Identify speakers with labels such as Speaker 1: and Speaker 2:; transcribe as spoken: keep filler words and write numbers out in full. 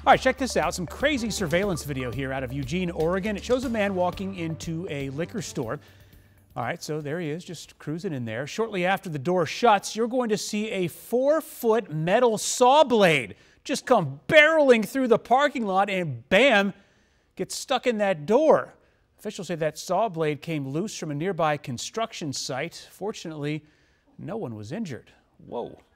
Speaker 1: All right, check this out. Some crazy surveillance video here out of Eugene, Oregon. It shows a man walking into a liquor store. All right, so there he is, just cruising in there. Shortly after the door shuts, you're going to see a four-foot metal saw blade just come barreling through the parking lot and bam, gets stuck in that door. Officials say that saw blade came loose from a nearby construction site. Fortunately, no one was injured. Whoa.